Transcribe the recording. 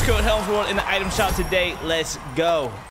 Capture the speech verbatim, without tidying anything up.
code Helms World in the item shop today. Let's go.